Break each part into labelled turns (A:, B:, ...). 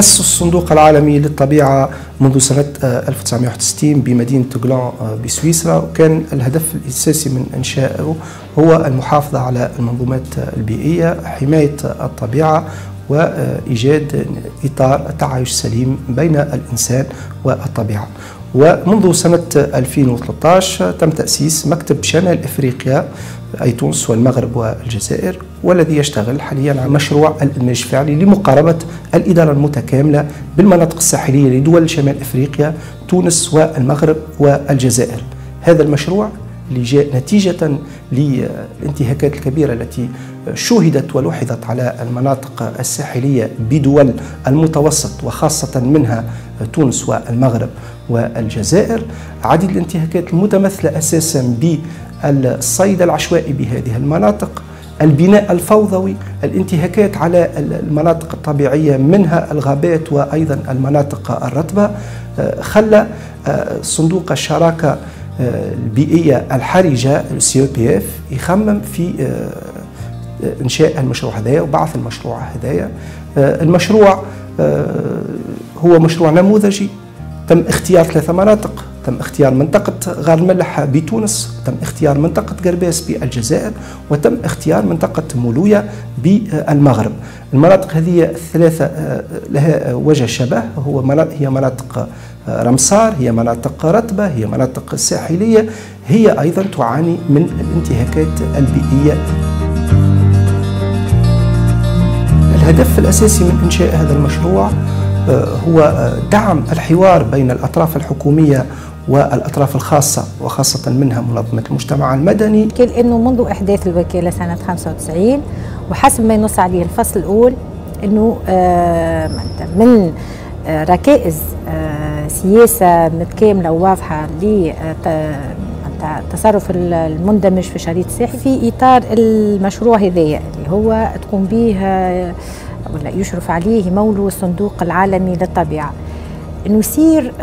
A: أسس الصندوق العالمي للطبيعة منذ سنة 1961 بمدينة غلان بسويسرا، وكان الهدف الأساسي من إنشائه هو المحافظة على المنظومات البيئية، حماية الطبيعة، وإيجاد إطار تعايش سليم بين الإنسان والطبيعة. ومنذ سنة 2013 تم تأسيس مكتب شمال إفريقيا أي تونس والمغرب والجزائر، والذي يشتغل حاليا على مشروع الإنتاج الفعلي لمقاربة الإدارة المتكاملة بالمناطق الساحلية لدول شمال إفريقيا تونس والمغرب والجزائر. هذا المشروع اللي جاء نتيجة للانتهاكات الكبيرة التي شوهدت ولوحظت على المناطق الساحلية بدول المتوسط وخاصة منها تونس والمغرب والجزائر. عديد الانتهاكات المتمثلة أساسا بالصيد العشوائي بهذه المناطق، البناء الفوضوي، الانتهاكات على المناطق الطبيعية منها الغابات وأيضا المناطق الرطبة، خلى صندوق الشراكة البيئية الحرجة COPF يخمم في إنشاء المشروع هذايا وبعث المشروع هذايا. المشروع هو مشروع نموذجي، تم اختيار 3 مناطق، تم اختيار منطقة غار الملح بتونس، تم اختيار منطقة قرباس بالجزائر، وتم اختيار منطقة مولوية بالمغرب. المناطق هذه الثلاثة لها وجه شبه، هي مناطق رمسار، هي مناطق رطبة، هي مناطق ساحلية، هي أيضا تعاني من الانتهاكات البيئية. الهدف الأساسي من إنشاء هذا المشروع هو دعم الحوار بين الأطراف الحكومية والأطراف الخاصة وخاصة منها منظمة المجتمع المدني.
B: لأنه منذ إحداث الوكالة سنة 95 وحسب ما ينص عليه الفصل الأول أنه من ركائز سياسة متكاملة وواضحة للتصرف المندمج في الشريط الساحلي في إطار المشروع هذايا اللي هو تقوم به ولا يشرف عليه مولو الصندوق العالمي للطبيعة، أنه يصير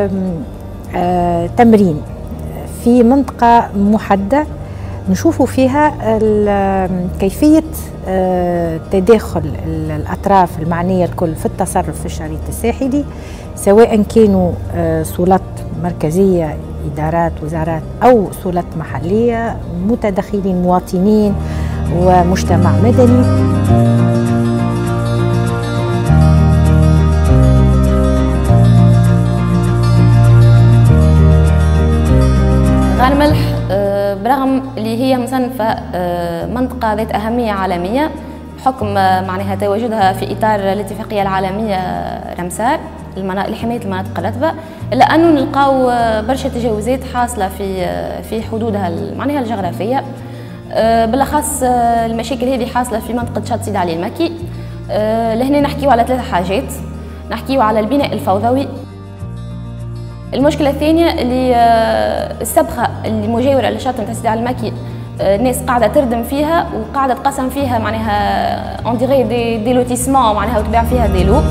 B: تمرين في منطقة محددة نشوفوا فيها كيفية تداخل الأطراف المعنية الكل في التصرف في الشريط الساحلي، سواء كانوا سلطات مركزية إدارات وزارات أو سلطات محلية، متدخلين مواطنين ومجتمع مدني.
C: غار الملح برغم اللي هي مصنفة منطقة ذات أهمية عالمية بحكم معناها تواجدها في إطار الاتفاقية العالمية رمسار لحماية المناطق الرطبة، إلا أنه نلقاو برشا تجاوزات حاصلة في حدودها معناها الجغرافية، بالأخص المشاكل هذه حاصلة في منطقة شط سيدي علي المكي. لهنا نحكيو على 3 حاجات، نحكيو على البناء الفوضوي. المشكلة الثانية اللي السبخة اللي مجاورة للشاطئ نتاع سيدي علي المكي، الناس قاعدة تردم فيها وقاعدة تقسم فيها معناها اون ديغي دي لوتيسمون معناها وتباع فيها دي لو.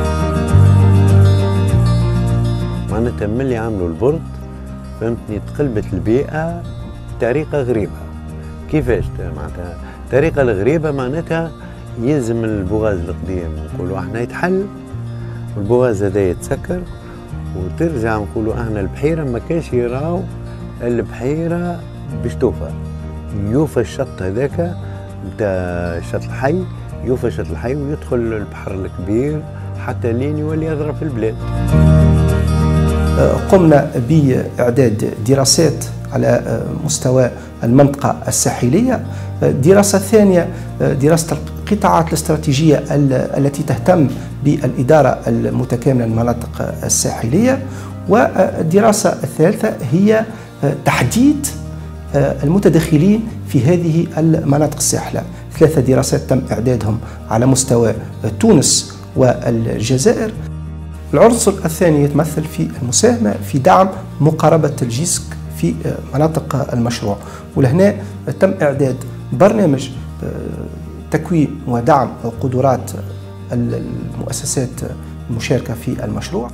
D: معناتها ملي عملوا البرد فهمتني تقلبت البيئة بطريقة غريبة. كيفاش معناتها الطريقة الغريبة؟ معناتها يلزم البوغاز القديم نقولوا احنا يتحل والبوغاز هذا يتسكر وترجع نقولوا احنا البحيرة ما كانش يراو البحيرة باش توفى، يوفى الشط هذاك نتاع الشط الحي، يوفى الشط الحي ويدخل البحر الكبير حتى لين يولي يضرب في البلاد.
A: قمنا بإعداد دراسات على مستوى المنطقة الساحلية. دراسة ثانية دراسة القطاعات الاستراتيجية التي تهتم بالإدارة المتكاملة للمناطق الساحلية. والدراسة الثالثة هي تحديد المتدخلين في هذه المناطق الساحلة. 3 دراسات تم إعدادهم على مستوى تونس والجزائر. العنصر الثاني يتمثل في المساهمة في دعم مقاربة الجيسك في مناطق المشروع، ولهنا تم إعداد برنامج تكوين ودعم قدرات المؤسسات المشاركة في المشروع.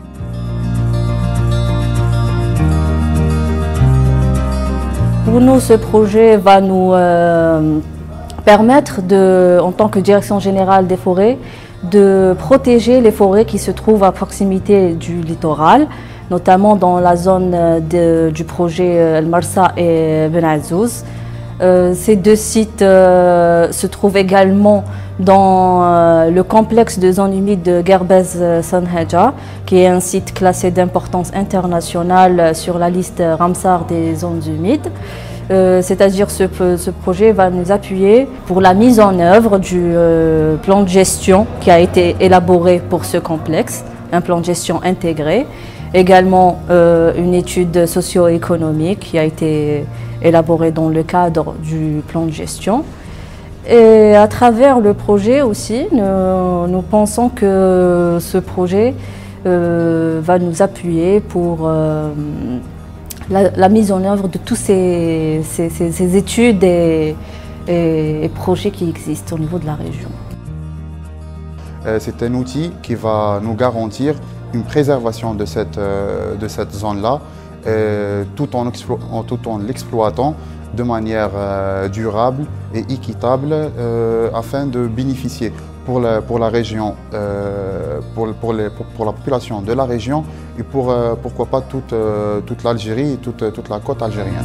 E: Pour nous, ce projet va nous permettre, en tant que Direction générale des forêts, de protéger les forêts qui se trouvent à proximité du littoral, notamment dans la zone du projet El Marsa et Ben Azouz. Ces deux sites se trouvent également dans le complexe de zones humides de Guerbez-Sanhaja, qui est un site classé d'importance internationale sur la liste Ramsar des zones humides. C'est-à-dire ce projet va nous appuyer pour la mise en œuvre du plan de gestion qui a été élaboré pour ce complexe, un plan de gestion intégré. Également une étude socio-économique qui a été élaborée dans le cadre du plan de gestion. Et à travers le projet aussi, nous pensons que ce projet va nous appuyer pour la mise en œuvre de tous ces études et projets qui existent au niveau de la région.
F: C'est un outil qui va nous garantir une préservation de cette zone-là, tout en l'exploitant de manière durable et équitable afin de bénéficier pour la région, pour la population de la région et pourquoi pas toute l'Algérie et toute la côte algérienne.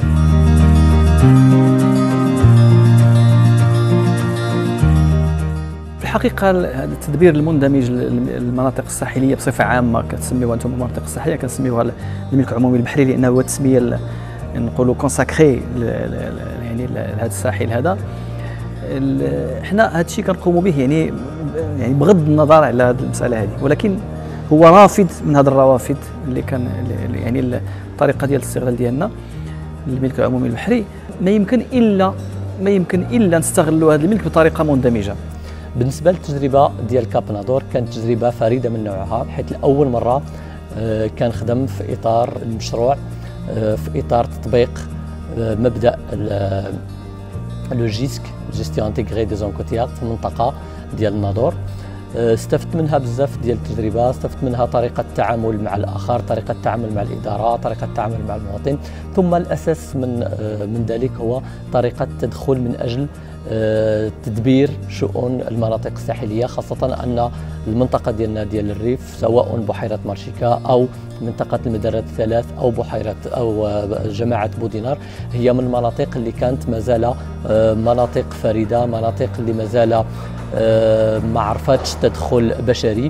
G: في الحقيقة هذا التدبير المندمج للمناطق الساحلية بصفة عامة كتسميوها أنتم المناطق الساحلية كنسميوها الملك العمومي البحري لأنه هو التسمية نقولوا كونساكري يعني لهذا الساحل هذا. حنا هذا الشيء كنقوموا به يعني بغض النظر على هذه المسألة هذه، ولكن هو رافد من هذه الروافد اللي كان يعني الطريقة ديال الاستغلال ديالنا للملك العمومي البحري ما يمكن إلا نستغلوا هذا الملك بطريقة مندمجة.
H: بالنسبة للتجربة ديال كاب نادور كانت تجربة فريدة من نوعها، بحيث لأول مرة كان خدم في إطار المشروع في إطار تطبيق مبدأ لو جيسك جيستيون انتيغري دي زون كوتيير في المنطقة ديال نادور. استفدت منها بزاف ديال التجربة، استفدت منها طريقة التعامل مع الآخر، طريقة التعامل مع الإدارة، طريقة التعامل مع المواطن، ثم الأساس من ذلك هو طريقة التدخل من أجل تدبير شؤون المناطق الساحلية، خاصة أن المنطقة ديالنا ديال الريف سواء بحيرة مارشيكا أو منطقة المدرات الثلاث أو بحيرة أو جماعة بودينار هي من المناطق اللي كانت مازال مناطق فريدة، مناطق اللي مازال ما عرفتش تدخل بشري.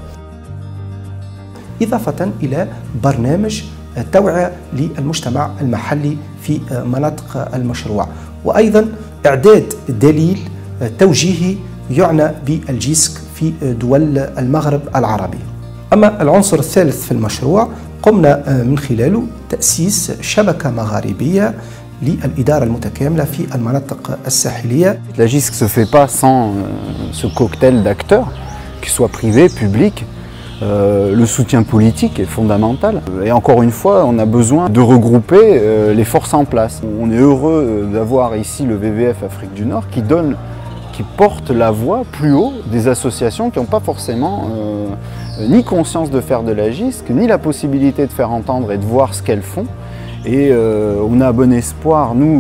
A: إضافة إلى برنامج توعية للمجتمع المحلي في مناطق المشروع، وأيضا إعداد دليل توجيهي يعنى بالجيسك في دول المغرب العربي. أما العنصر الثالث في المشروع قمنا من خلاله تأسيس شبكة مغاربية للإدارة المتكاملة في المناطق الساحلية.
I: La GISC ne se fait pas sans ce cocktail d'acteurs, qu'ils soient privés, publics. Le soutien politique est fondamental. Et encore une fois, on a besoin de regrouper les forces en place. On est heureux d'avoir ici le WWF Afrique du Nord qui porte la voix plus haut des associations qui n'ont pas forcément ni conscience de faire de la GISC, ni la possibilité de faire entendre et de voir ce qu'elles font. Et on a bon espoir, nous,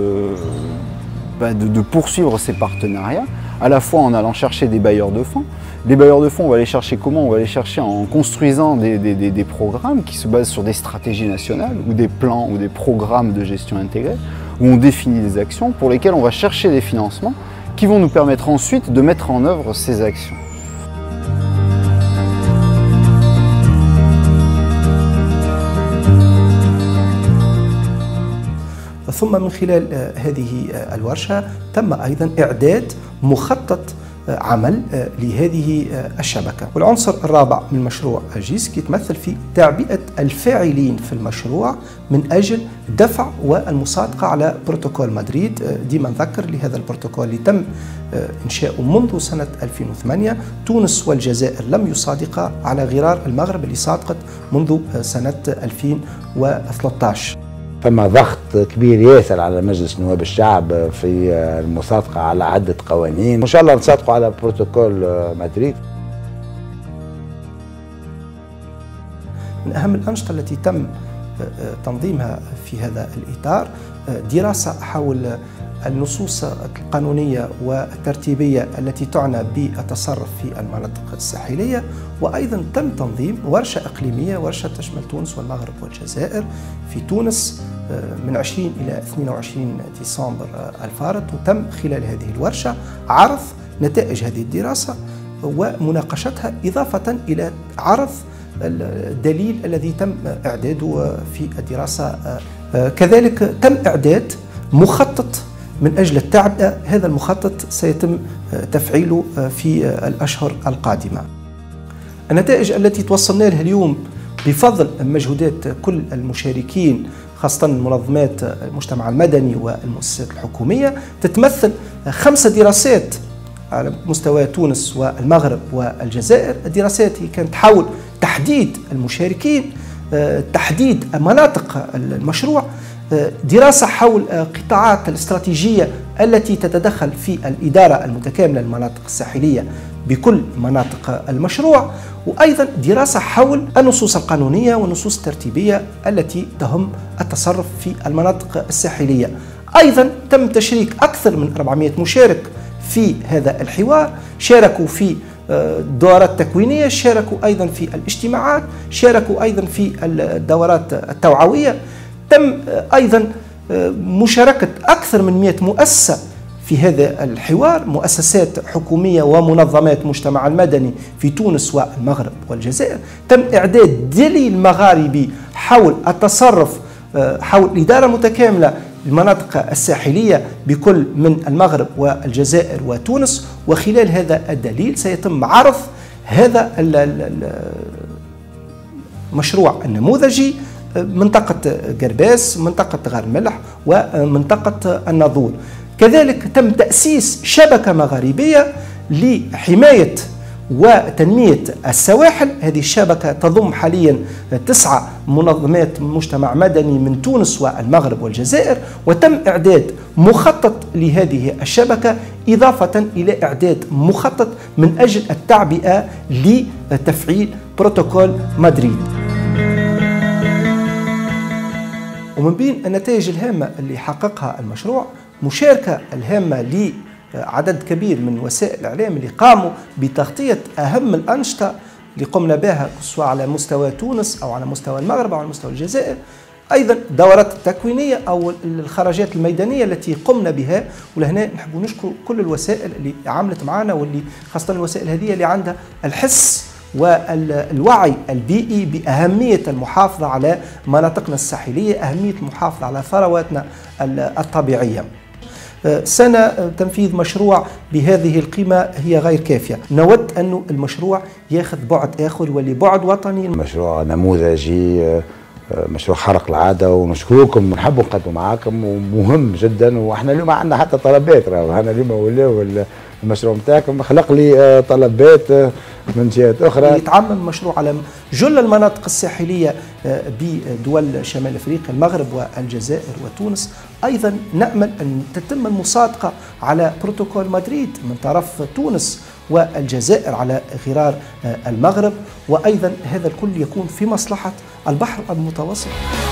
I: de poursuivre ces partenariats, à la fois en allant chercher des bailleurs de fonds. Les bailleurs de fonds, on va les chercher comment? On va les chercher en construisant des programmes qui se basent sur des stratégies nationales ou des plans ou des programmes de gestion intégrée, où on définit des actions pour lesquelles on va chercher des financements qui vont nous permettre ensuite de mettre en œuvre ces actions.
A: ثم من خلال هذه الورشة تم أيضا إعداد مخطط عمل لهذه الشبكة. والعنصر الرابع من مشروع جيسك يتمثل في تعبئة الفاعلين في المشروع من أجل دفع والمصادقة على بروتوكول مدريد. ديما نذكر لهذا البروتوكول اللي تم إنشاؤه منذ سنة 2008. تونس والجزائر لم يصادقا على غرار المغرب اللي صادقت منذ سنة 2013.
J: فما ضغط كبير ياسر على مجلس نواب الشعب في المصادقة على عدة قوانين، إن شاء الله نصادقوا على بروتوكول مدريد.
A: من أهم الأنشطة التي تم تنظيمها في هذا الإطار، دراسة حول النصوص القانونية والترتيبية التي تعنى بالتصرف في المناطق الساحلية، وأيضا تم تنظيم ورشة إقليمية، ورشة تشمل تونس والمغرب والجزائر في تونس من 20 إلى 22 ديسمبر الفارط. وتم خلال هذه الورشة عرض نتائج هذه الدراسة ومناقشتها، إضافة إلى عرض الدليل الذي تم إعداده في الدراسة. كذلك تم إعداد مخطط من أجل التعبئة. هذا المخطط سيتم تفعيله في الأشهر القادمة. النتائج التي توصلنا لها اليوم بفضل مجهودات كل المشاركين، خاصة منظمات المجتمع المدني والمؤسسات الحكومية، تتمثل 5 دراسات على مستوى تونس والمغرب والجزائر. الدراسات هي كانت حول تحديد المشاركين، تحديد مناطق المشروع، دراسة حول قطاعات الاستراتيجية التي تتدخل في الإدارة المتكاملة للمناطق الساحلية بكل مناطق المشروع، وأيضا دراسة حول النصوص القانونية والنصوص الترتيبية التي تهم التصرف في المناطق الساحلية. أيضا تم تشريك أكثر من 400 مشارك في هذا الحوار، شاركوا في دورات تكوينية، شاركوا أيضا في الاجتماعات، شاركوا أيضا في الدورات التوعوية. تم أيضا مشاركة أكثر من 100 مؤسسة في هذا الحوار، مؤسسات حكومية ومنظمات مجتمع المدني في تونس والمغرب والجزائر. تم إعداد دليل مغاربي حول التصرف، حول الإدارة المتكاملة للمناطق الساحلية بكل من المغرب والجزائر وتونس. وخلال هذا الدليل سيتم عرض هذا المشروع النموذجي منطقة قرباس، منطقة غار الملح، ومنطقة الناظور. كذلك تم تأسيس شبكة مغاربية لحماية وتنمية السواحل. هذه الشبكة تضم حاليا 9 منظمات مجتمع مدني من تونس والمغرب والجزائر، وتم إعداد مخطط لهذه الشبكة، إضافة إلى إعداد مخطط من أجل التعبئة لتفعيل بروتوكول مدريد. ومن بين النتائج الهامة اللي حققها المشروع مشاركة الهامة لعدد كبير من وسائل الإعلام اللي قاموا بتغطية أهم الأنشطة اللي قمنا بها سواء على مستوى تونس أو على مستوى المغرب أو على مستوى الجزائر. أيضا الدورات التكوينية أو الخرجات الميدانية التي قمنا بها. ولهنا نحب نشكر كل الوسائل اللي عملت معنا، واللي خاصة الوسائل هذه اللي عندها الحس والوعي البيئي بأهمية المحافظة على مناطقنا الساحلية، أهمية المحافظة على ثرواتنا الطبيعية. سنة تنفيذ مشروع بهذه القيمة هي غير كافية. نود أن المشروع ياخذ بعد آخر واللي بعد وطني.
J: مشروع نموذجي، مشروع خارق العادة، ونشكركم، نحب نقدم معاكم ومهم جدا. واحنا اليوم عندنا حتى طلبات، انا اليوم ولاو المشروع نتاعكم خلق لي طلبات من جهات اخرى.
A: يتعمم المشروع على جل المناطق الساحليه بدول شمال افريقيا، المغرب والجزائر وتونس. ايضا نامل ان تتم المصادقه على بروتوكول مدريد من طرف تونس والجزائر على غرار المغرب، وايضا هذا الكل يكون في مصلحه البحر المتوسط.